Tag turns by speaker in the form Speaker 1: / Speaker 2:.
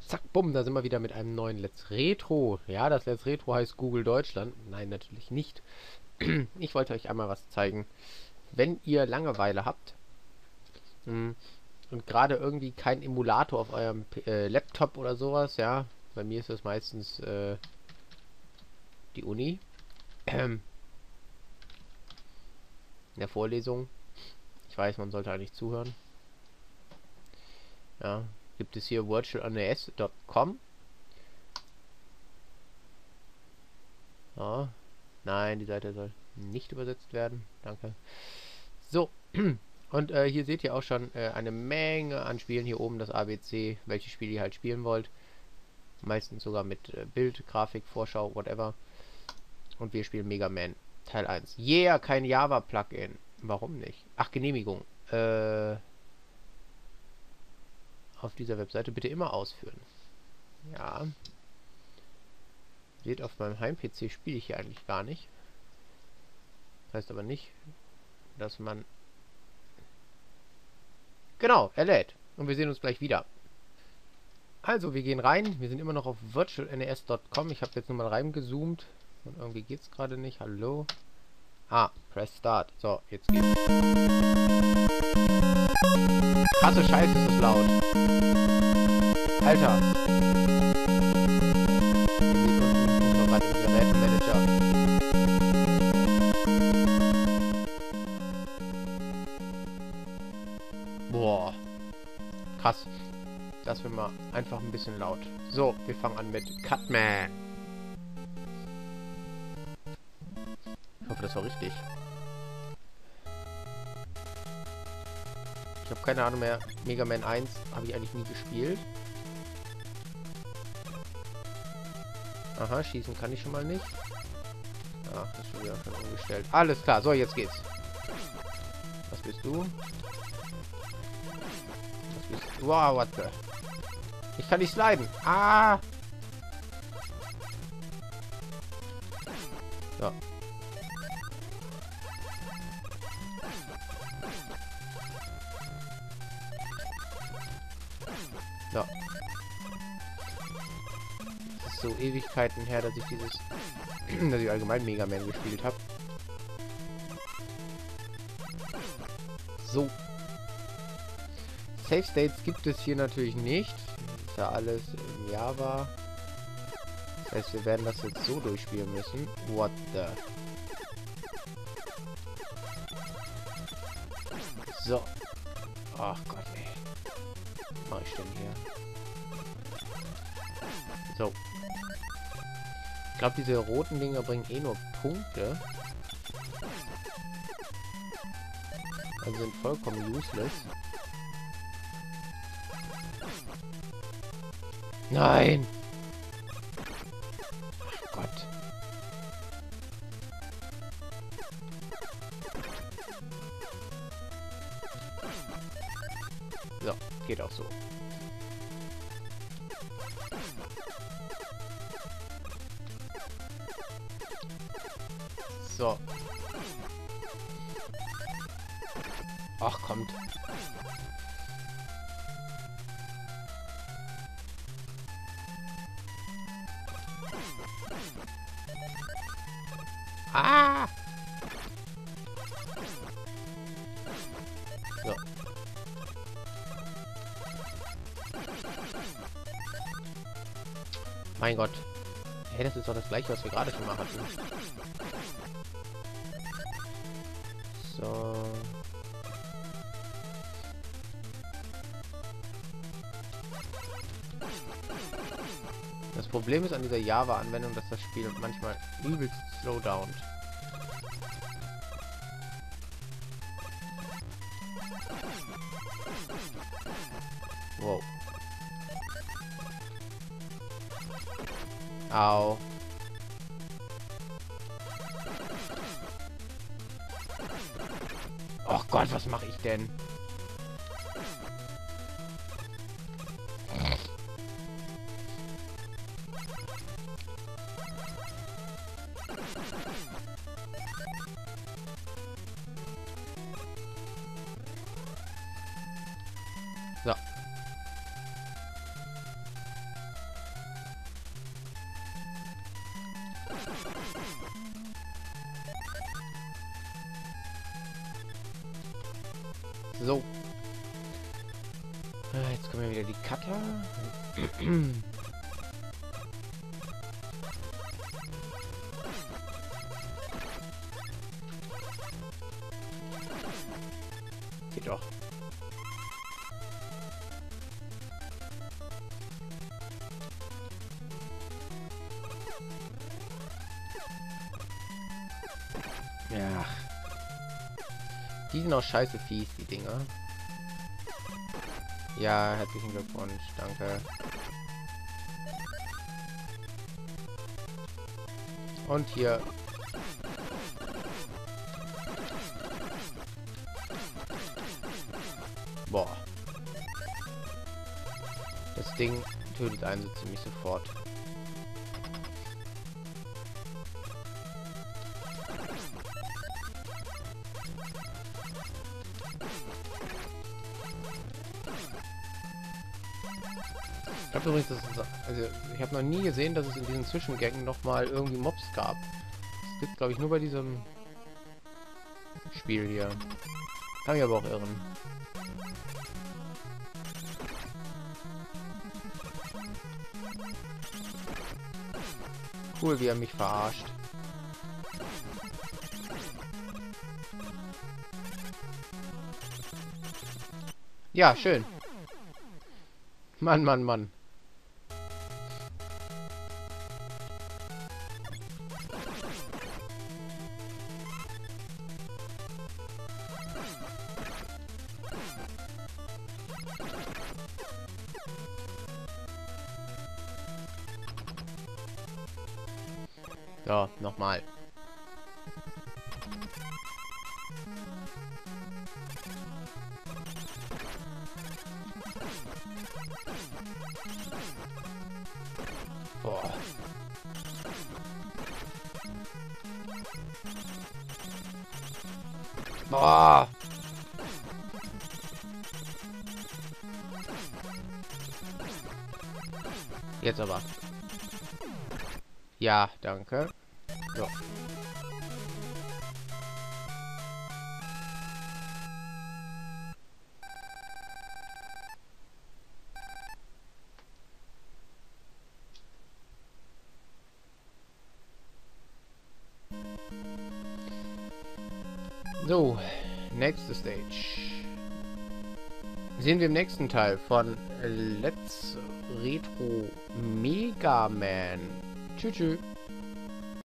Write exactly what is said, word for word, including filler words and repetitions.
Speaker 1: Zack, bumm, da sind wir wieder mit einem neuen Let's Retro. Ja, das Let's Retro heißt Google Deutschland. Nein, natürlich nicht. Ich wollte euch einmal was zeigen. Wenn ihr Langeweile habt mh, und gerade irgendwie kein Emulator auf eurem P äh, Laptop oder sowas, ja, bei mir ist das meistens äh, die Uni in der Vorlesung. Ich weiß, man sollte eigentlich zuhören. Ja, gibt es hier virtual n a s punkt com. Ja, nein, die Seite soll nicht übersetzt werden. Danke. So, und äh, hier seht ihr auch schon äh, eine Menge an Spielen. Hier oben das A B C, welche Spiele ihr halt spielen wollt. Meistens sogar mit äh, Bild, Grafik, Vorschau, whatever. Und wir spielen Mega Man Teil eins. Yeah, kein Java-Plugin. Warum nicht? Ach, Genehmigung. Äh, auf dieser Webseite bitte immer ausführen. Ja. Seht, auf meinem Heim-P C spiele ich hier eigentlich gar nicht. Das heißt aber nicht, dass man... Genau, er lädt. Und wir sehen uns gleich wieder. Also, wir gehen rein. Wir sind immer noch auf virtual n a s punkt com. Ich habe jetzt nur mal reingezoomt. Und irgendwie geht es gerade nicht. Hallo? Ah, press start. So, jetzt geht's. Krasse Scheiße, ist es laut. Alter. Ich bin gerade im Gerätemanager. Boah. Krass. Das wird mal einfach ein bisschen laut. So, wir fangen an mit Cutman. Ich hoffe, das war richtig. Ich habe keine Ahnung mehr. Mega Man eins habe ich eigentlich nie gespielt. Aha, schießen kann ich schon mal nicht. Ach, das ist schon wieder schon umgestellt. Alles klar, so, jetzt geht's. Was bist du? Was bist du? Wow, what the... Ich kann nicht sliden. Ah! So. So. Das ist so Ewigkeiten her, dass ich dieses... dass ich allgemein Mega Man gespielt habe. So. Save States gibt es hier natürlich nicht. Das ist ja alles in Java. Das heißt, wir werden das jetzt so durchspielen müssen. What the... So. Ach Gott, ey. Was mache ich denn hier? So. Ich glaube, diese roten Dinger bringen eh nur Punkte. Also sind vollkommen useless. Nein! Ach Gott. So, geht auch so. So. Ach, kommt. Ah! So. Mein Gott. Hey, das ist doch das gleiche, was wir gerade schon mal hatten. So. Das Problem ist an dieser Java-Anwendung, dass das Spiel manchmal übelst slowdownt. Wow. Au. Oh Gott, was mache ich denn? So. So. Ah, jetzt kommen wieder die Cutter. Geht doch. Ja. Die sind auch scheiße fies, die Dinger. Ja, herzlichen Glückwunsch, danke. Und hier. Boah. Das Ding tötet einen so ziemlich sofort. Ich glaube übrigens, dass es, also ich habe noch nie gesehen, dass es in diesen Zwischengängen noch mal irgendwie Mobs gab. Das gibt, glaube ich, nur bei diesem Spiel hier. Kann mich aber auch irren. Cool, wie er mich verarscht. Ja, schön. Mann, Mann, Mann. So, nochmal. Boah. Boah. Jetzt aber. Ja, danke. So. So, nächste Stage. Sehen wir im nächsten Teil von Let's Retro Mega Man. Tschüss. Tschüss.